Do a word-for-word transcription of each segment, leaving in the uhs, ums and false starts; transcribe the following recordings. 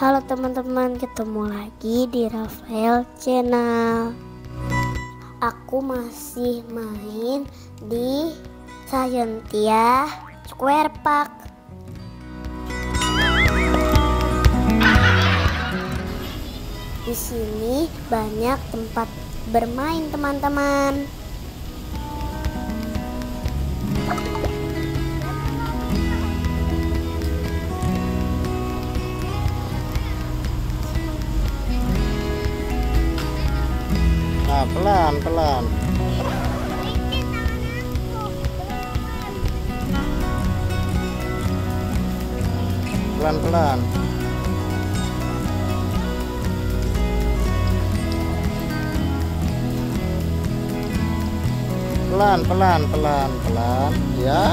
Halo teman-teman, ketemu lagi di Rafael Channel. Aku masih main di Scientia Square Park. Di sini banyak tempat bermain teman-teman. Nah, pelan pelan pelan pelan pelan pelan pelan pelan ya.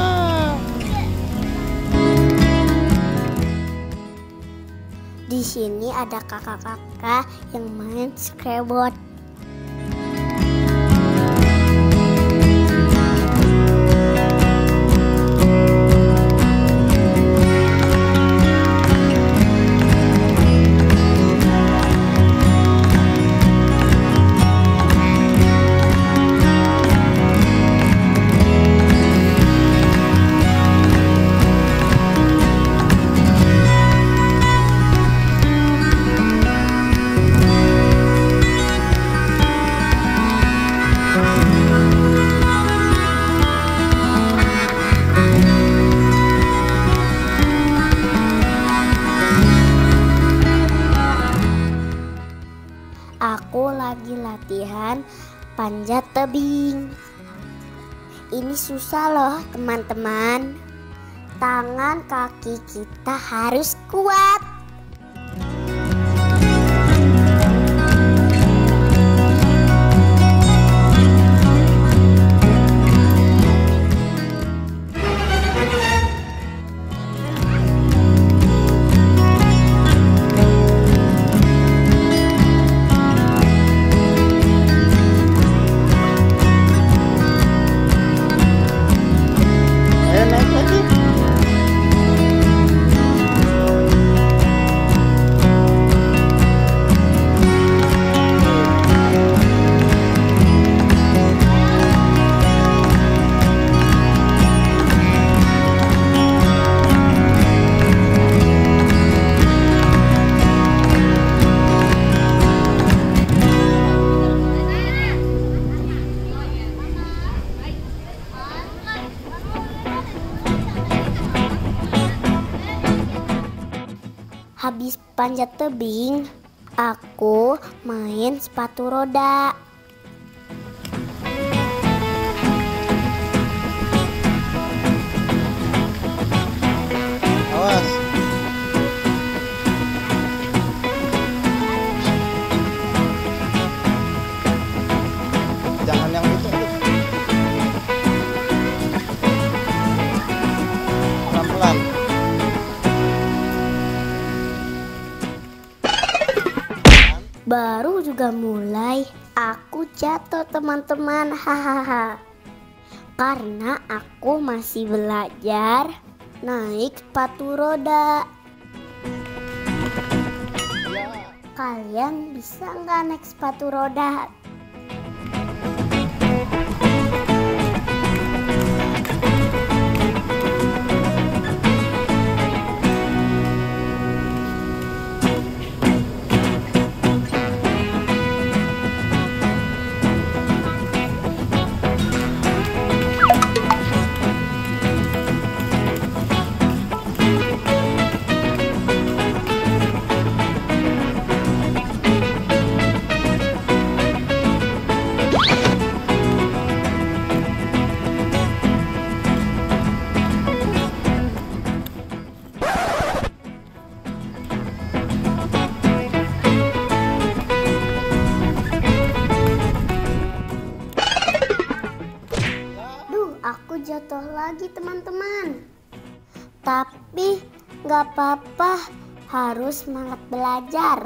Di sini ada kakak-kakak yang main skateboard. Aku lagi latihan panjat tebing. Ini susah loh teman-teman. Tangan kaki kita harus kuat. Habis panjat tebing, aku main sepatu roda. Awas. Jangan yang itu. Pelan-pelan. Baru juga mulai, aku jatuh teman-teman, hahaha. Karena aku masih belajar naik sepatu roda. Kalian bisa nggak naik sepatu roda? Aku jatuh lagi teman-teman. Tapi gak apa-apa, harus semangat belajar.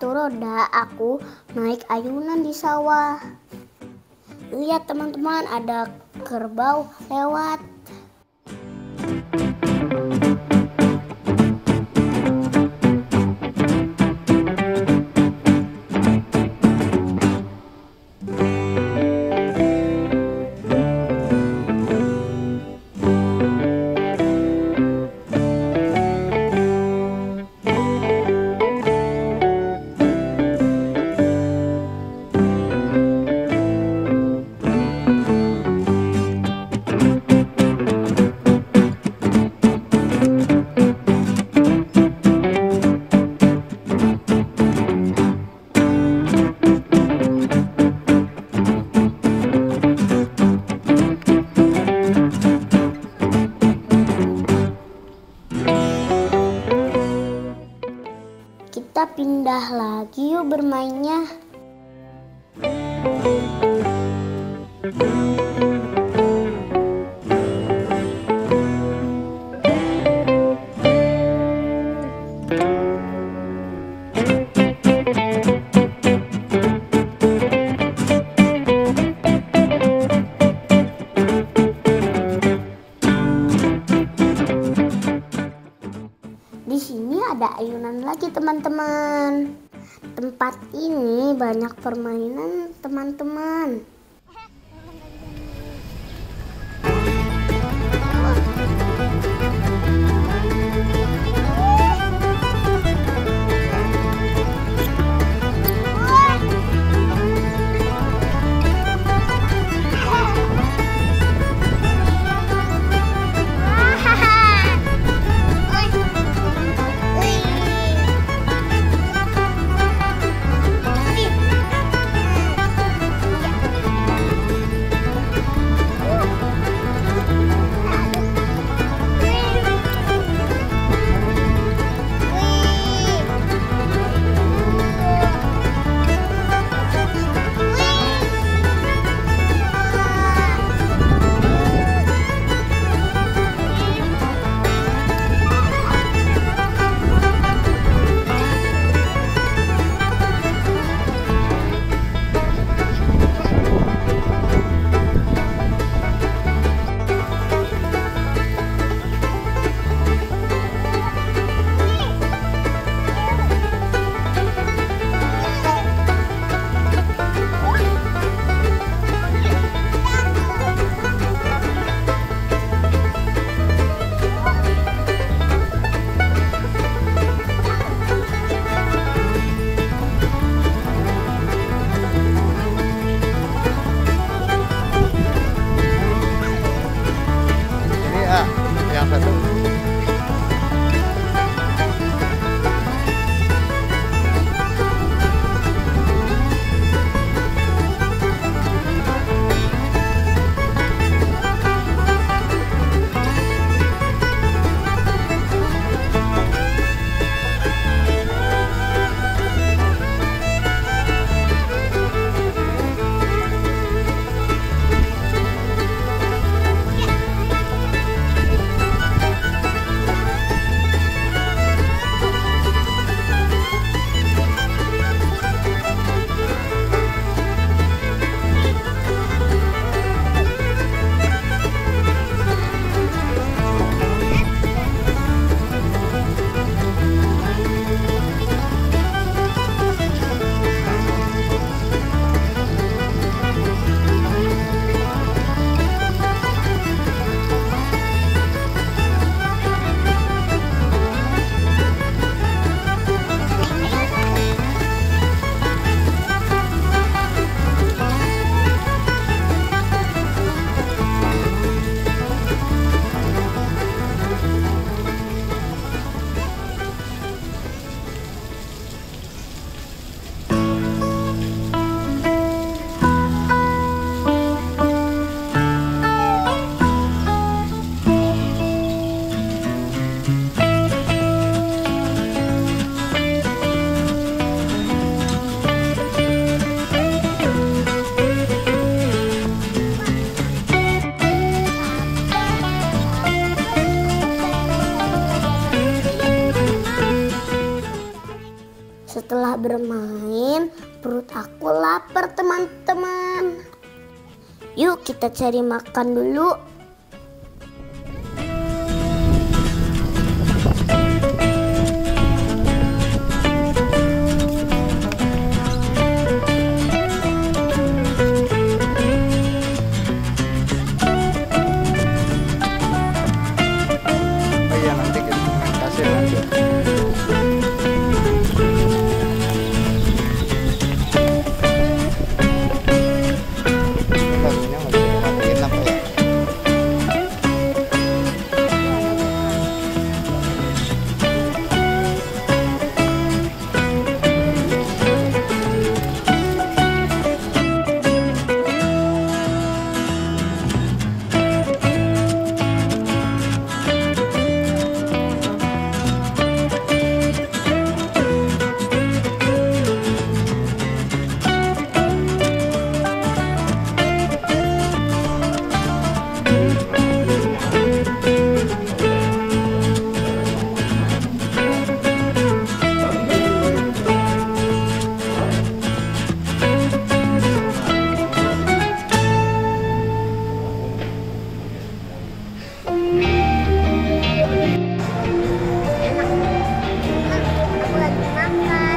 sepatu roda, aku naik ayunan di sawah. Lihat teman-teman, ada kerbau lewat. Kita pindah lagi yuk bermainnya. Di sini ada ayunan lagi teman-teman. Tempat ini banyak permainan teman-teman. Setelah bermain, perut aku lapar teman-teman. Yuk kita cari makan dulu. Oh iya, nanti kita main pasir nanti. Lagunya nggak bisa dimatiin apa ya? Aku lagi makan.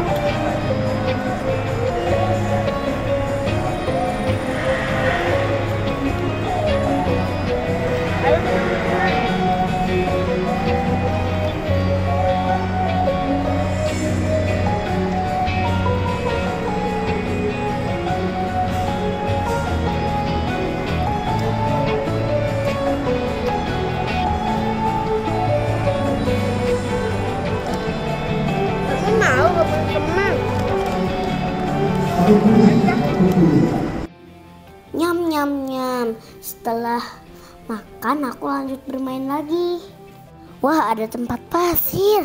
Aku mau ke teman. Nyam nyam nyam. Setelah makan aku lanjut bermain lagi. Wah, ada tempat pasir.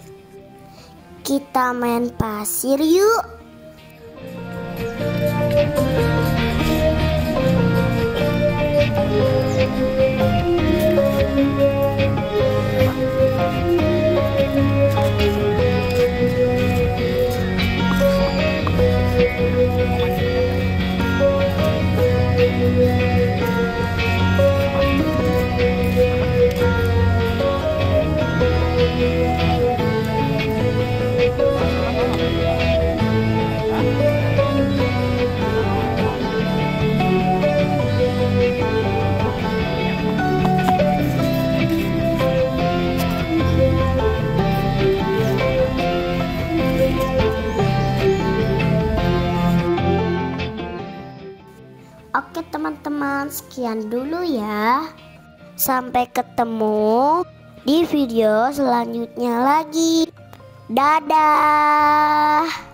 Kita main pasir yuk. Oke teman-teman, sekian dulu ya. Sampai ketemu di video selanjutnya lagi. Dadah.